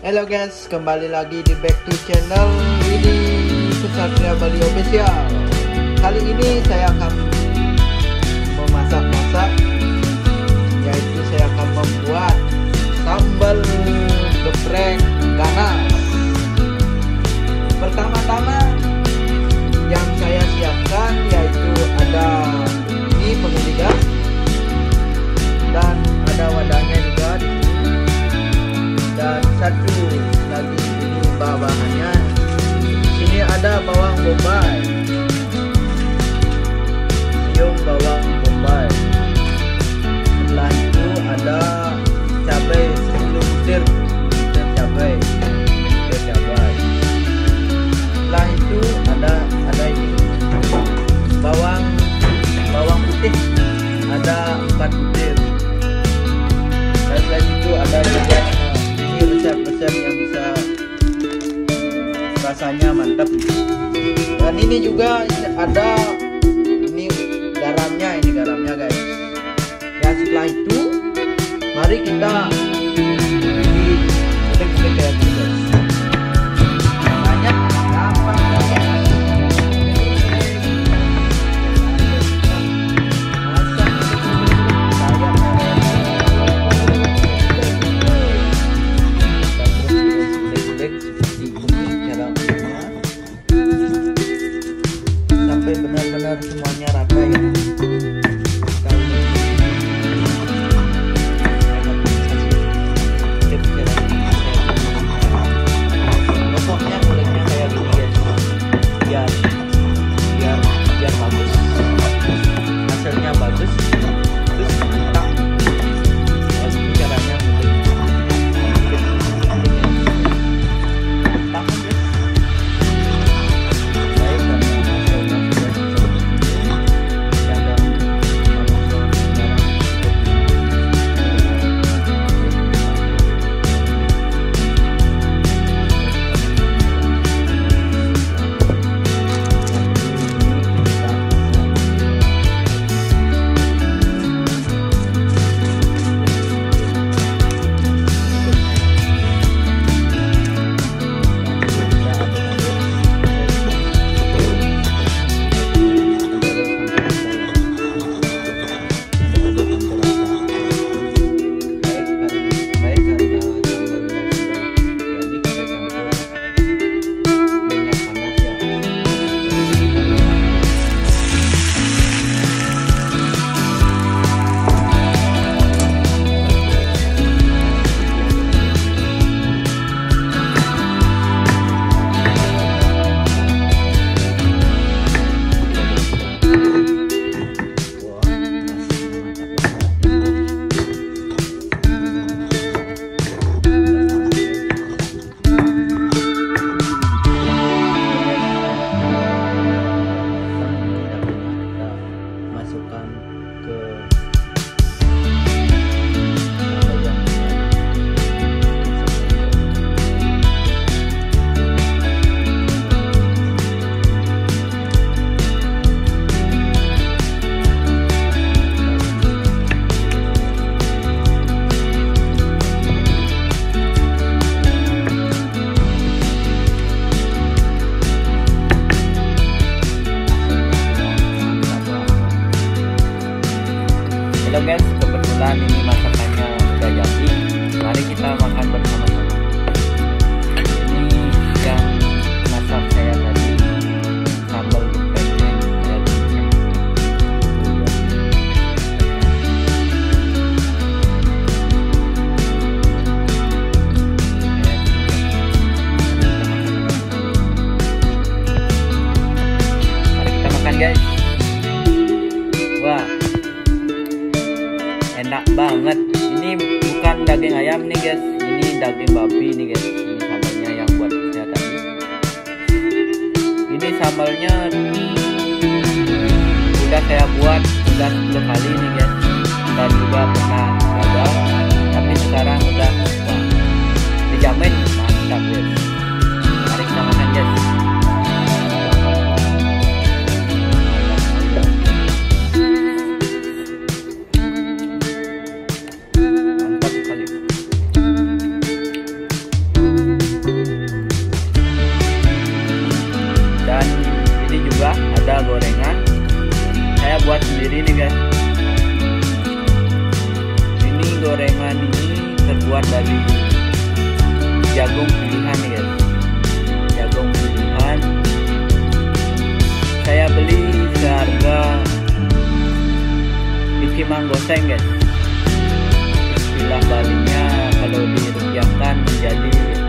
Halo guys, kembali lagi di back to channel ini Ksatria Bali Official. Kali ini saya akan memasak-masak, yaitu saya akan membuat sambal geprek ganas. Pertama-tama yang saya siapkan yaitu ada ini pengundi gas dan ada wadahnya juga di sini, dan satu lagi ini bahannya. Sini ada bawang bombay, siung bawang bombay. Setelah itu ada cabai 10 butir cabai. Setelah itu ada ini bawang putih ada 4 butir. Dan selain itu ada juga ini resep-resep yang bisa rasanya mantap. Dan ini juga ada ini garamnya guys. Ya, setelah itu mari kita diulek-ulek kayak gini guys. Banyak gampang saja. Sampai benar-benar semuanya rata ya. Potongnya kulitnya kayak gini guys, biar bagus, hasilnya bagus, terus mantap. Ini caranya halo guys, kebetulan ini masakannya udah jadi. Mari kita makan bersama-sama. Ini yang masak saya tadi, sambal gepreknya jadi. Mari kita makan guys. Wah, enak banget. Ini bukan daging ayam nih guys, ini daging babi nih guys. Ini sambalnya yang buat saya tadi. Ini sambalnya udah saya buat udah 10 kali nih guys, dan juga pernah gagal, tapi sekarang udah wah, dijamin mantap guys. Mari kita makan guys. Mantap sekali. sendiri nih guys. Ini gorengan ini terbuat dari jagung pilihan nih guys. Jagung pilihan. Saya beli seharga biji manggoseng guys. Istilah Balinya kalau dirupiahkan menjadi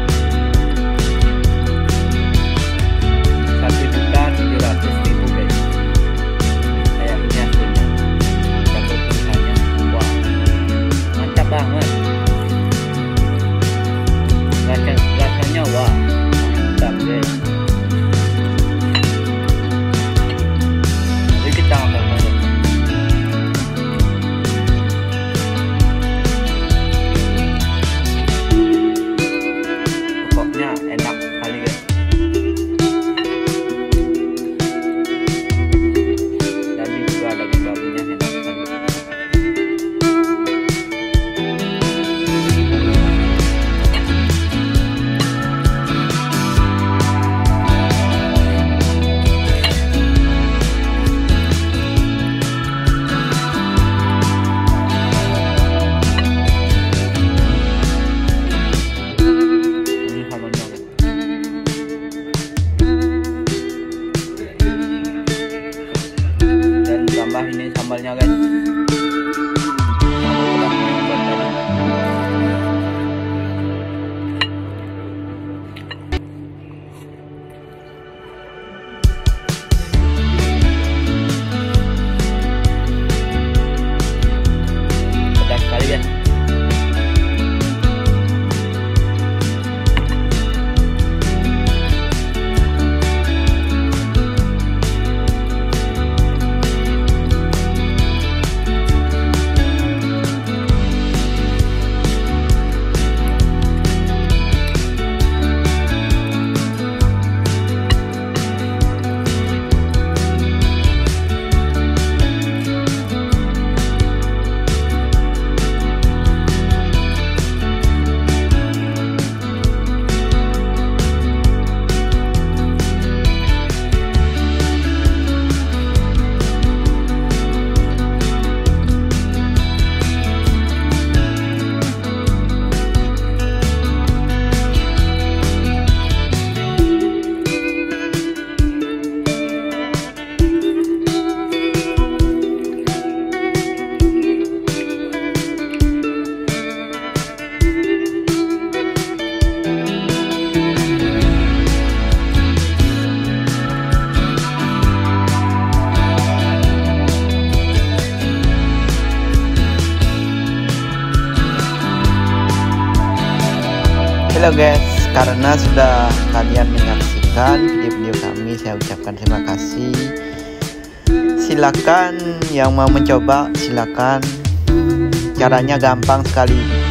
1.700.000 guys. Kayak ini hasilnya, jagung pilihannya. Wah, mantap banget. Rasanya wah, mantap guys. Mari kita makan guys. Pokoknya enak sekali guys. Dan ini juga ada babinya, enak sekali. Tambah ini sambalnya guys. Pedas sekali guys. Halo guys, karena sudah kalian menyaksikan video-video kami, saya ucapkan terima kasih. Silakan yang mau mencoba, silakan. Caranya gampang sekali.